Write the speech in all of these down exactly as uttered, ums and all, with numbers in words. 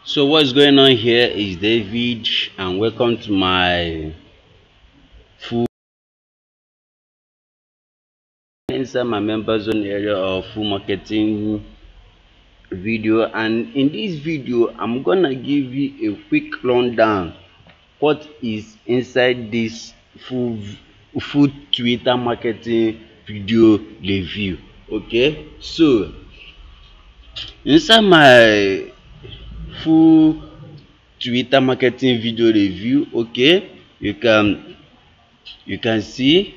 So what's going on here is David, and welcome to my full inside my member zone area of full marketing video. And in this video I'm gonna give you a quick rundown what is inside this full full Twitter marketing video review. Okay, so inside my full Twitter marketing video review, okay, you can you can see,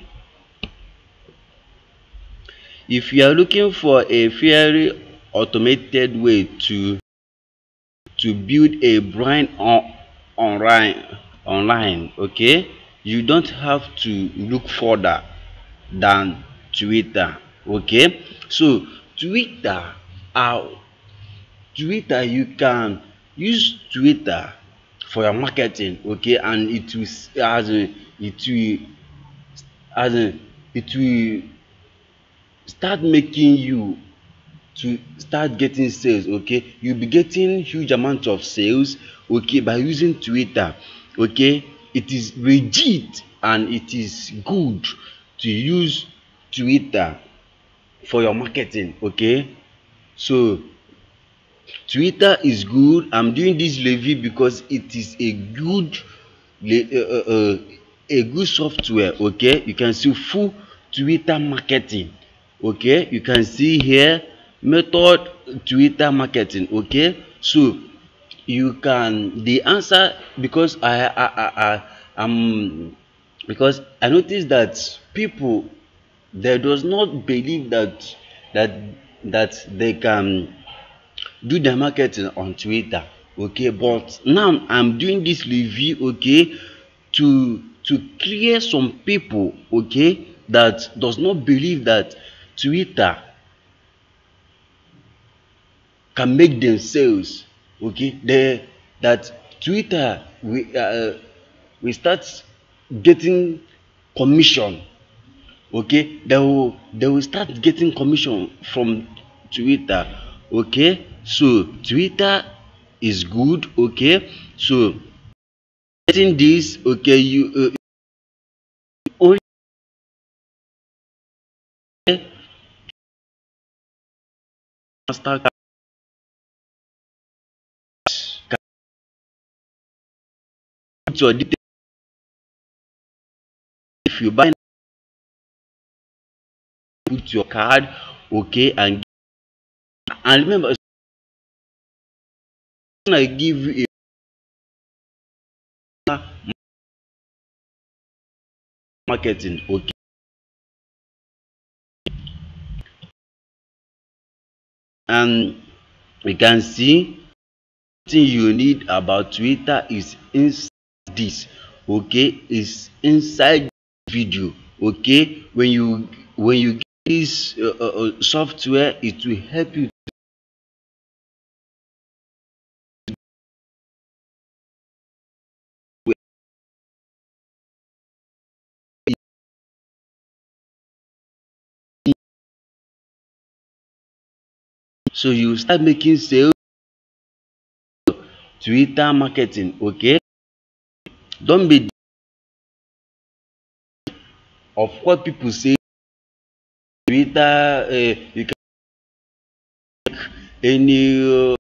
if you are looking for a very automated way to to build a brand on online online okay, you don't have to look further than Twitter. Okay, so Twitter, uh, Twitter, you can use Twitter for your marketing, okay, and it will as in it will as in it will start making you to start getting sales. Okay, you'll be getting huge amount of sales, okay, by using Twitter. Okay, it is legit and it is good to use Twitter for your marketing. Okay, so Twitter is good. I'm doing this review because it is a good uh, uh, uh, a good software. Okay, you can see full Twitter marketing. Okay, you can see here method Twitter marketing. Okay, so you can the answer, because I I I, I am because I noticed that people, they does not believe that that that they can do their marketing on Twitter. Okay, but now I'm doing this review, okay, to to clear some people, okay, that does not believe that Twitter can make them sales. Okay, they that Twitter we uh, we start getting commission. Okay, they will they will start getting commission from Twitter. Okay, so Twitter is good. Okay, so getting this, okay, you uh, only master can put your details. If you buy, put your card, okay, and and remember, when I give you a marketing, okay, and we can see thing you need about Twitter is inside this. Okay, is inside video. Okay, when you when you get this uh, uh, uh, software, it will help you. So you start making sales. Twitter marketing, okay, don't be of what people say. Twitter, uh, you can any uh,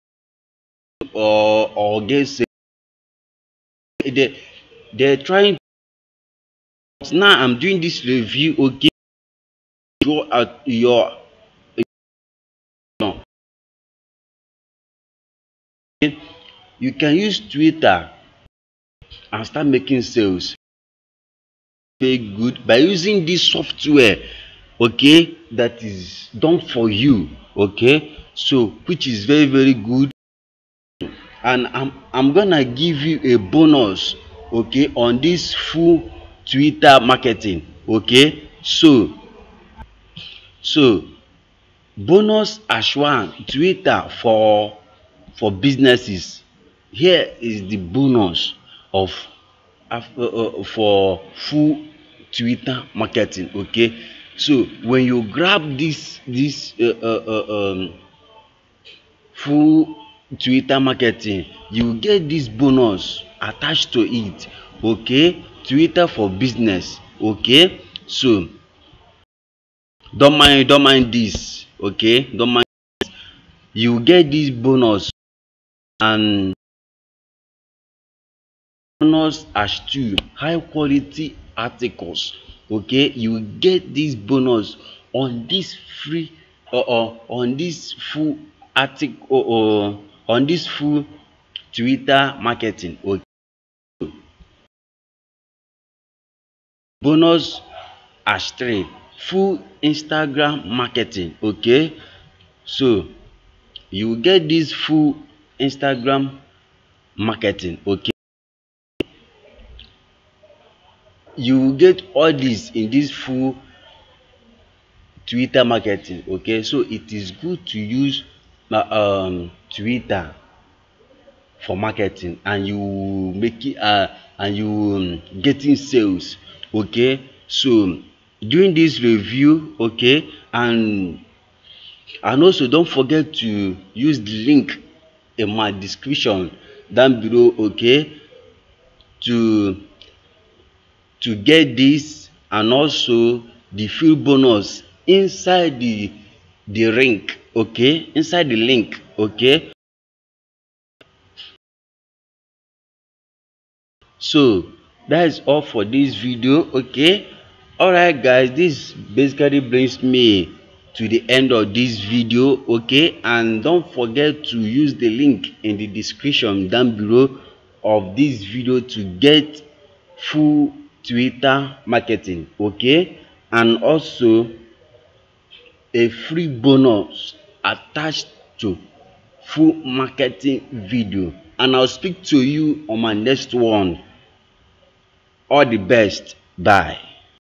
or or get sales. They they're trying. Now I'm doing this review, okay, go at your uh, you can use Twitter and start making sales very good by using this software, okay, that is done for you. Okay, so which is very very good, and i'm i'm gonna give you a bonus, okay, on this full Twitter marketing. Okay, so so bonus as one Twitter for for businesses. Here is the bonus of uh, uh, for full Twitter marketing. Okay, so when you grab this this uh, uh, uh, um, full Twitter marketing, you get this bonus attached to it. Okay, Twitter for business. Okay, so don't mind don't mind this. Okay, don't mind, you get this bonus, and bonus as two high quality articles. Okay, you get this bonus on this free or uh, uh, on this full article or uh, on this full Twitter marketing. Okay, bonus as three full Instagram marketing. Okay, so you get this full Instagram marketing. Okay, you get all this in this full Twitter marketing. Okay, so it is good to use uh, um Twitter for marketing, and you make it uh, and you um, getting sales. Okay, so doing this review. Okay, and and also don't forget to use the link in my description down below. Okay, to to get this, and also the free bonus inside the the link. Okay, inside the link. Okay, so that is all for this video. Okay, all right guys, this basically brings me to the end of this video. Okay, and don't forget to use the link in the description down below of this video to get full Twitter marketing. Okay, and also a free bonus attached to full marketing video. And I'll speak to you on my next one. All the best. Bye.